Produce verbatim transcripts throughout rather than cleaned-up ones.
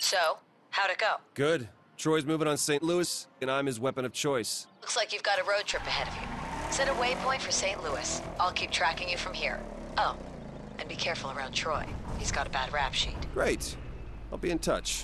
So, how'd it go? Good. Troy's moving on Saint Louis, and I'm his weapon of choice. Looks like you've got a road trip ahead of you. Set a waypoint for Saint Louis. I'll keep tracking you from here. Oh, and be careful around Troy. He's got a bad rap sheet. Great. I'll be in touch.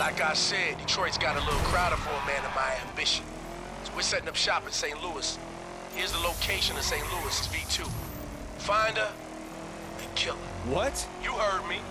Like I said, Detroit's got a little crowded for a man of my ambition. So we're setting up shop in Saint Louis. Here's the location of Saint Louis V two. Find her and kill her. What? You heard me.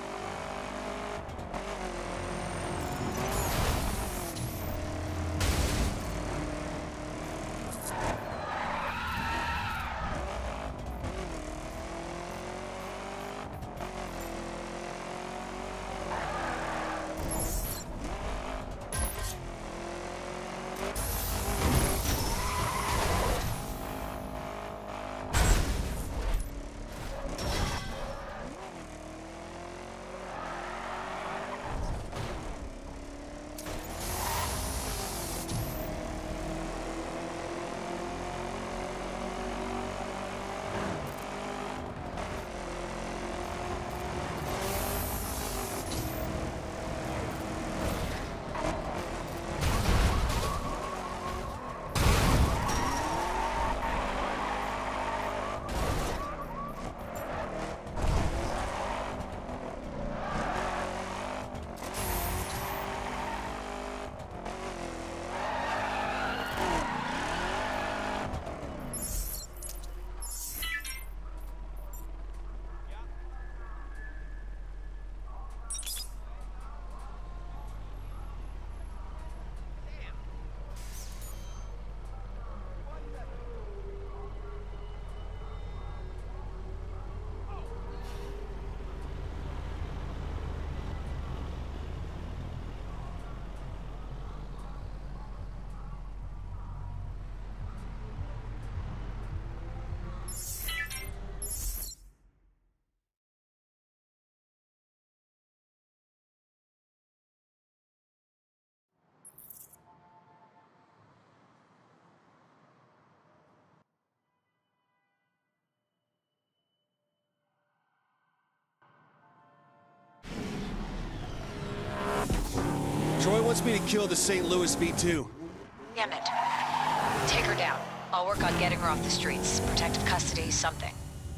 Troy wants me to kill the Saint Louis V two. Damn it. Take her down. I'll work on getting her off the streets. Protective custody, something.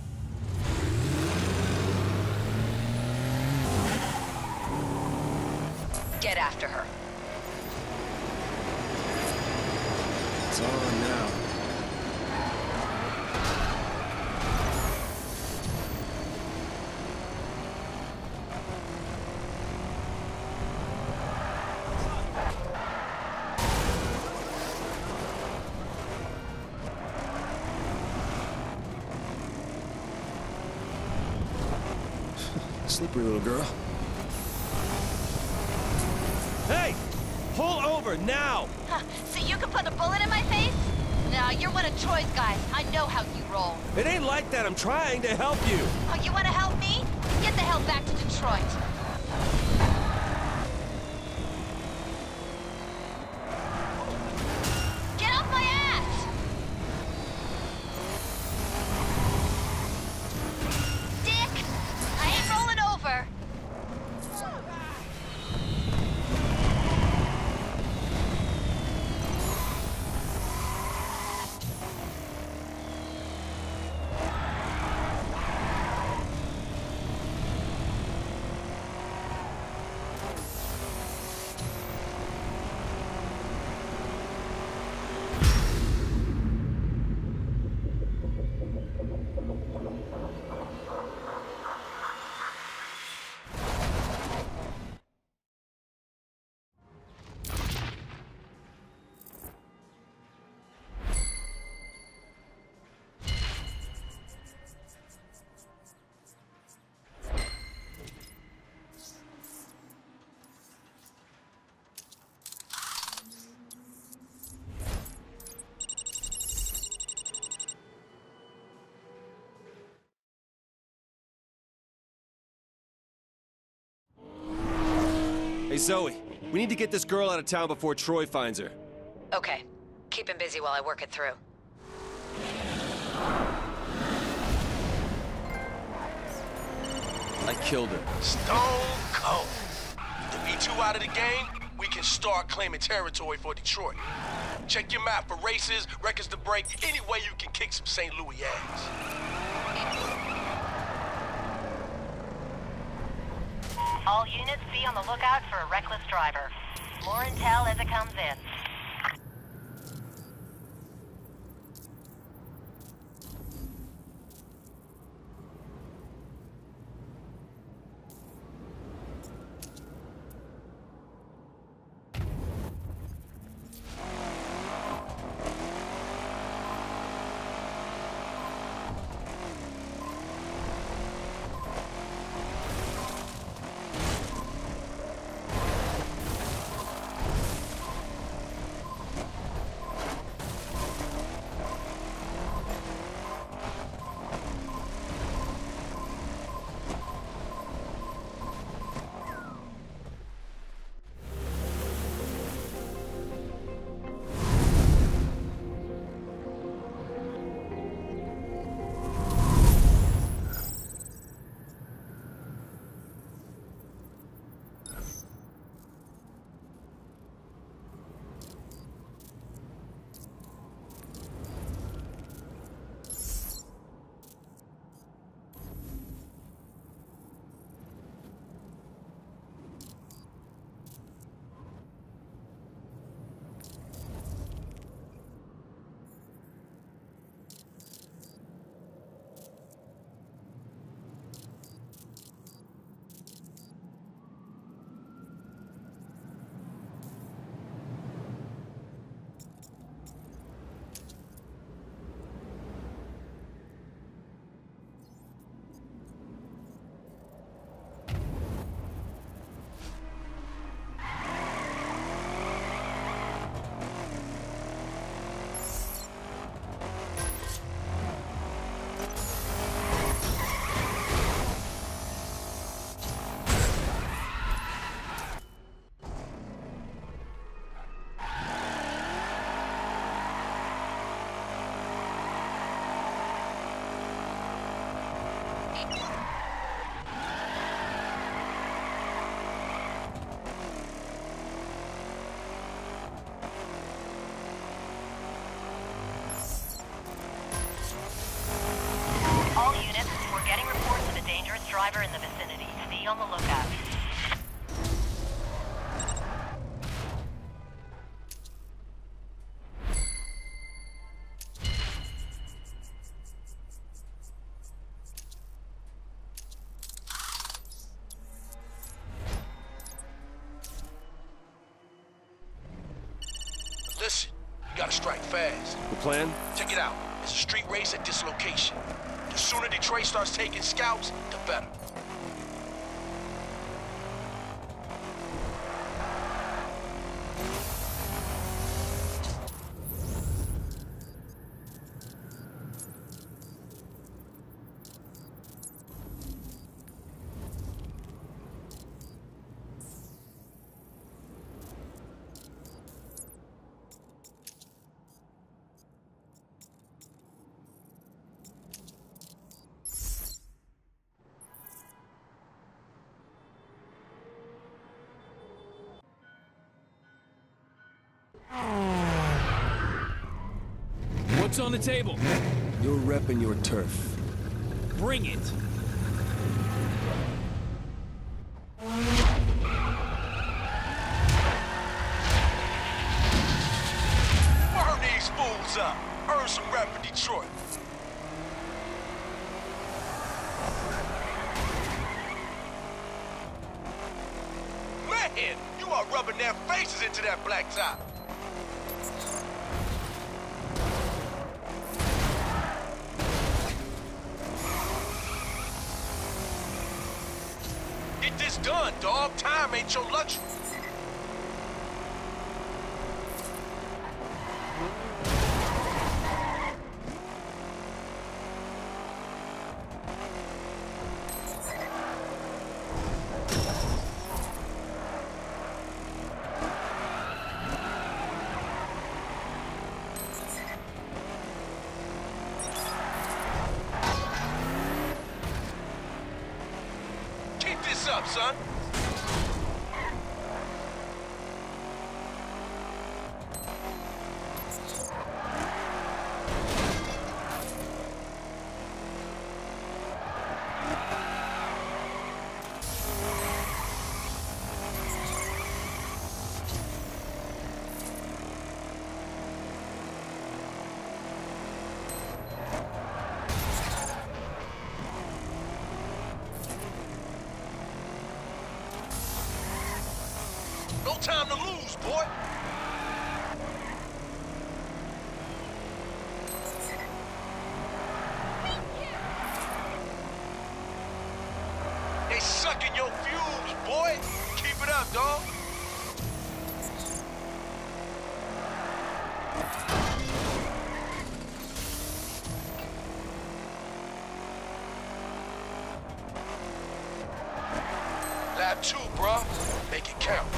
Get after her. It's on now. Slippery little girl. Hey! Pull over, now! Huh, so you can put a bullet in my face? No, you're one of Troy's guys. I know how you roll. It ain't like that. I'm trying to help you. Oh, you want to help me? Get the hell back to Detroit. Get off my ass! Dick! I ain't rolling over. Hey, Zoe, we need to get this girl out of town before Troy finds her. Okay. Keep him busy while I work it through. I killed her. Stone cold. The V two out of the game, we can start claiming territory for Detroit. Check your map for races, records to break, any way you can kick some Saint Louis ass. All All units be on the lookout for a reckless driver. More intel as it comes in. Driver in the vicinity. Be on the lookout. Listen, you gotta strike fast. The plan? Check it out. It's a street race at this location. The sooner Detroit starts taking scouts, the better. What's on the table? You're repping your turf. Bring it! Burn these fools up! Earn some rep in Detroit. Man, you are rubbing their faces into that black top. Get this done, dog. Time ain't your luxury. Up, son. time to lose, boy. They sucking your fumes, boy. Keep it up, dog. Lap two, bruh. Make it count.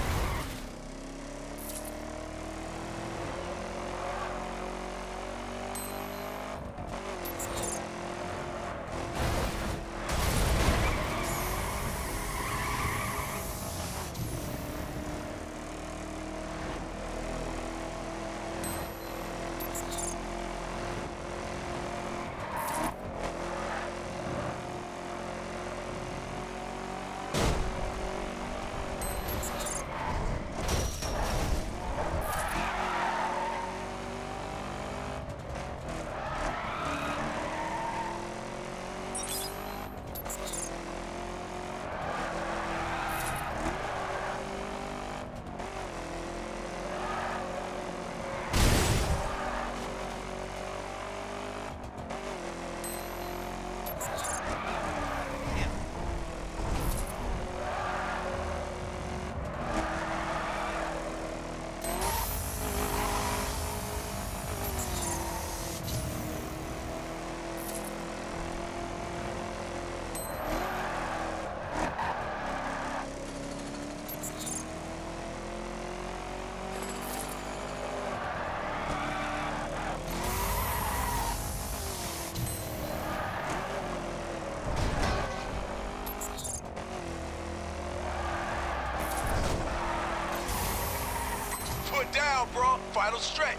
Put down, bro. Final stretch.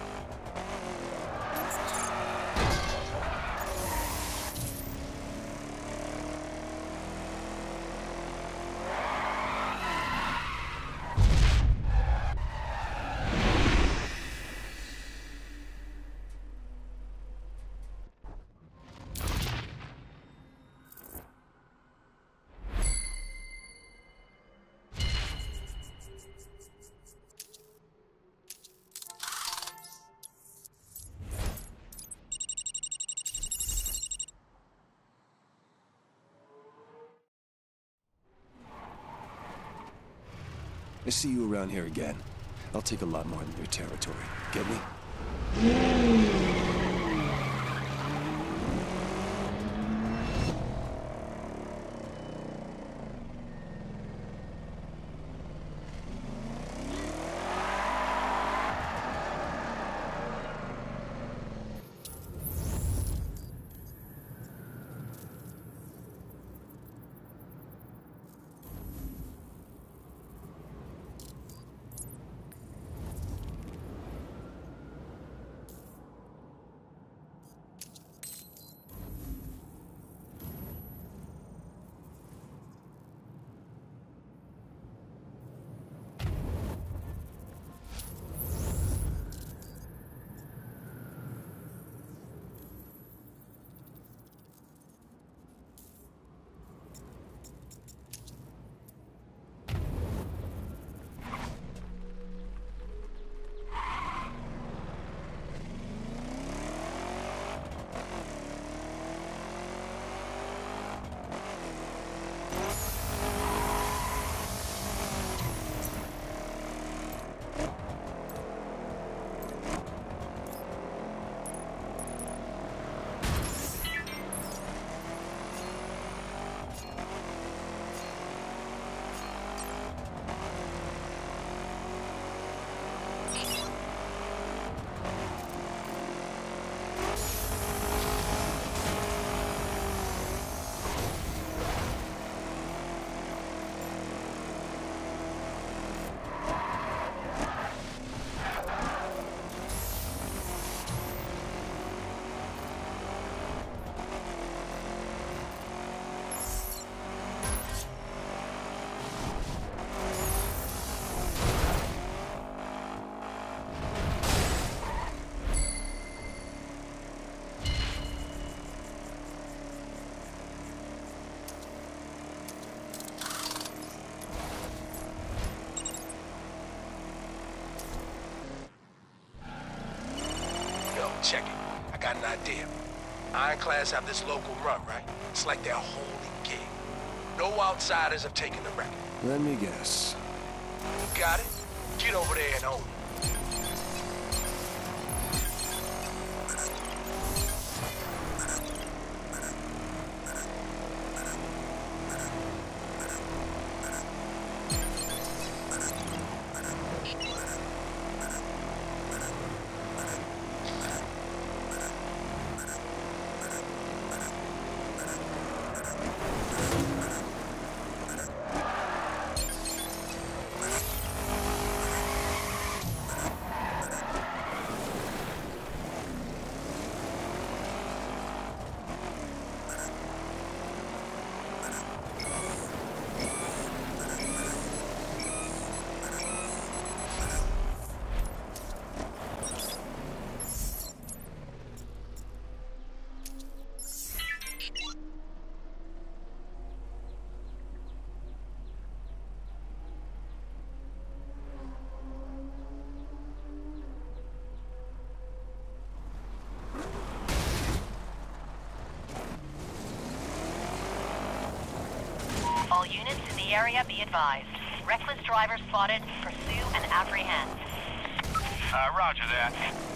I see you around here again. I'll take a lot more than your territory. Get me? check it. I got an idea. Ironclads have this local run, right? It's like their holy gig. No outsiders have taken the record. Let me guess. You got it? Get over there and own it. All units in the area be advised. Reckless driver spotted. Pursue and apprehend. Uh, roger that.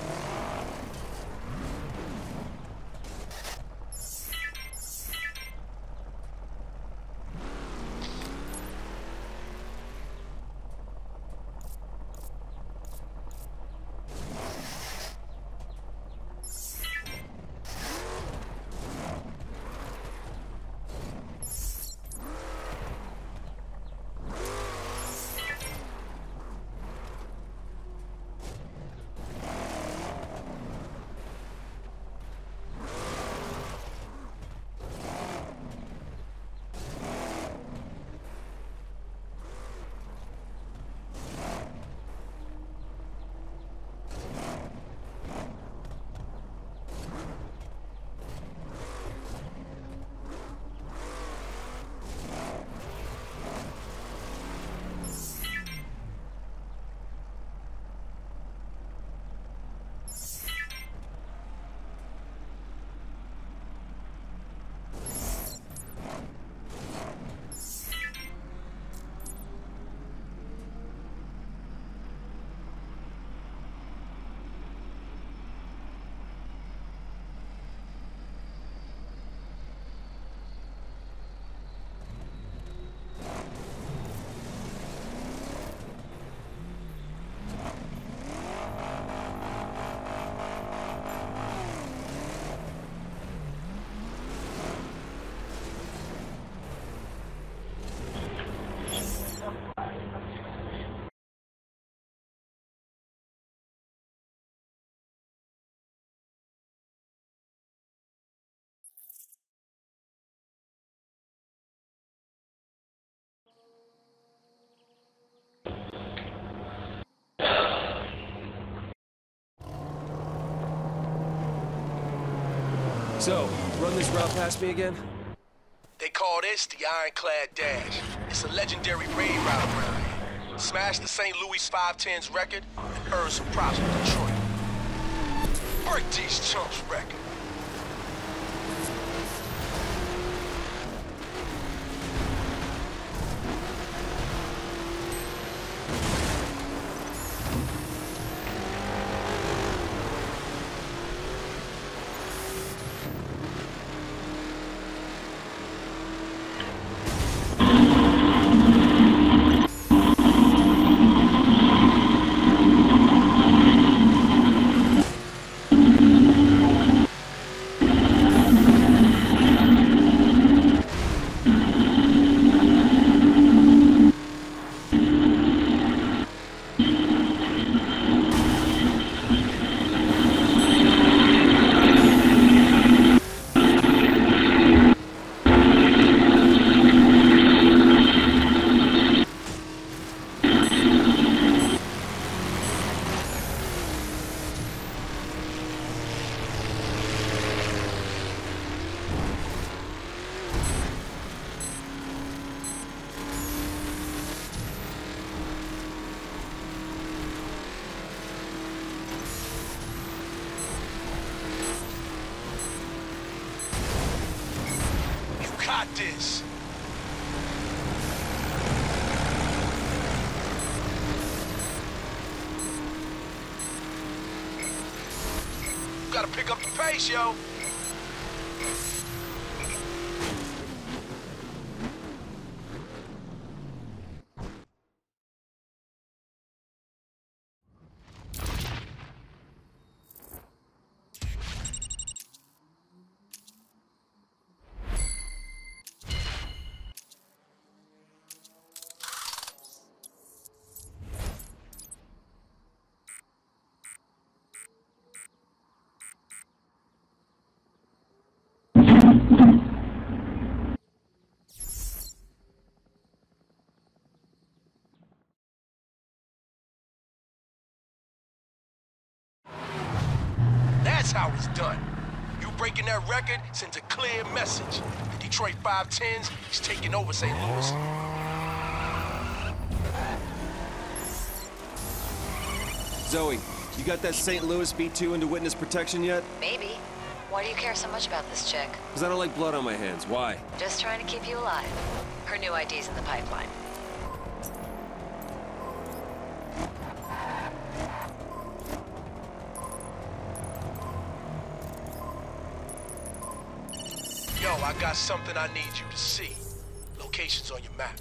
So, run this route past me again? They call this the Ironclad Dash. It's a legendary raid route around here. Smash the Saint Louis five tens record and earn some props from Detroit. Break these chumps record. got this. Gotta pick up the pace, yo. That's how it's done. You breaking that record sends a clear message. The Detroit five tens is taking over Saint Louis. Zoe, you got that Saint Louis B two into witness protection yet? Maybe. Why do you care so much about this chick? Because I don't like blood on my hands. Why? Just trying to keep you alive. Her new I D's in the pipeline. Yo, I got something I need you to see. Location's on your map.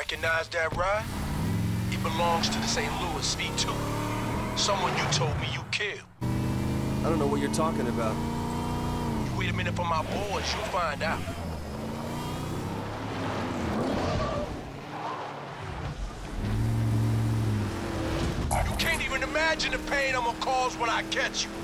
recognize that ride? It belongs to the Saint Louis V two. Someone you told me you killed. I don't know what you're talking about. You wait a minute for my boys, you'll find out. You can't even imagine the pain I'm gonna cause when I catch you.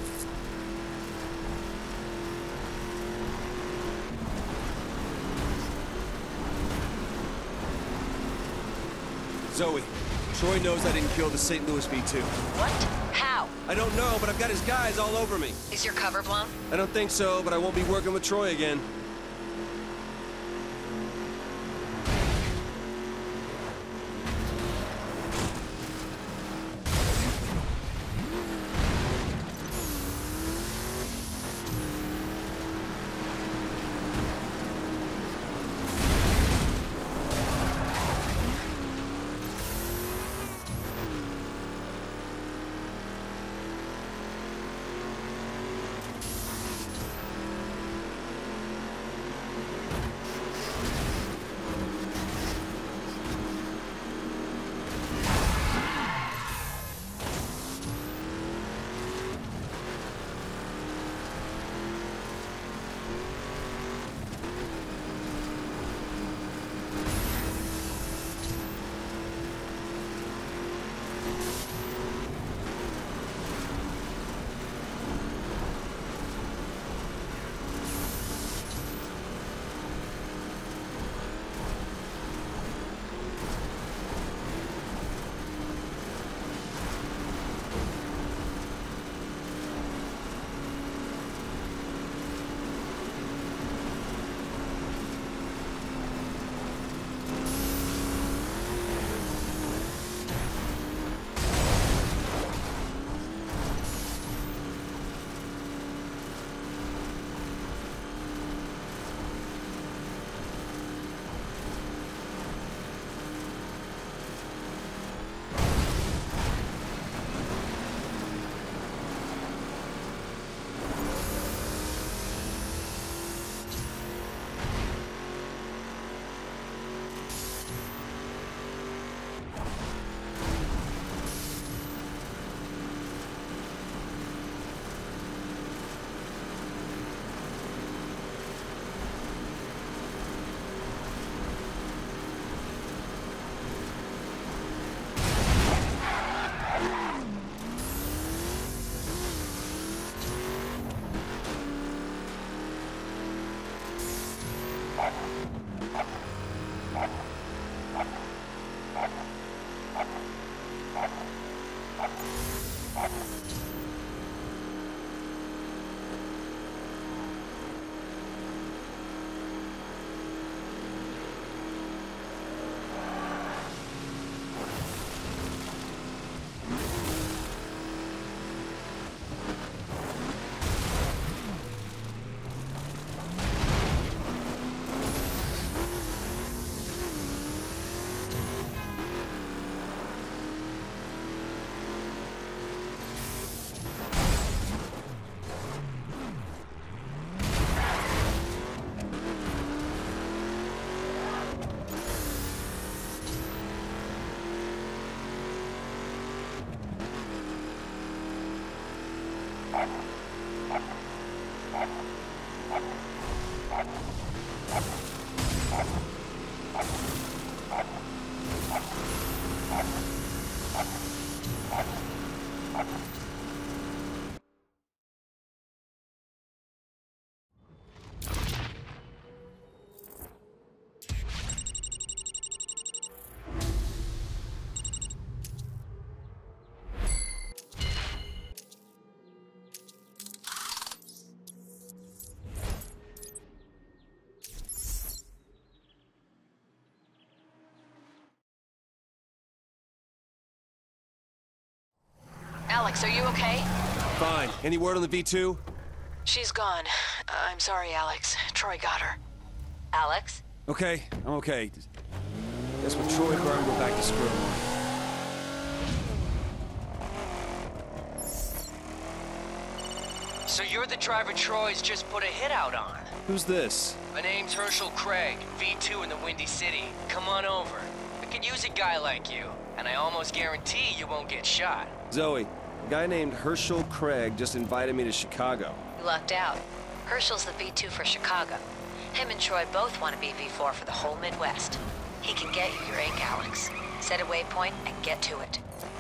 Zoe, Troy knows I didn't kill the Saint Louis V two. What? How? I don't know, but I've got his guys all over me. Is your cover blown? I don't think so, but I won't be working with Troy again. Alex, are you okay? Fine. Any word on the V two? She's gone. Uh, I'm sorry, Alex. Troy got her. Alex? Okay, I'm okay. Guess when Troy burned, we're back to square one. So you're the driver Troy's just put a hit out on? Who's this? My name's Herschel Craig, V two in the Windy City. Come on over. The could use a guy like you, and I almost guarantee you won't get shot. Zoe, a guy named Herschel Craig just invited me to Chicago. You lucked out. Herschel's the V two for Chicago. Him and Troy both want to be V four for the whole Midwest. He can get you your ink, Alex. Set a waypoint and get to it.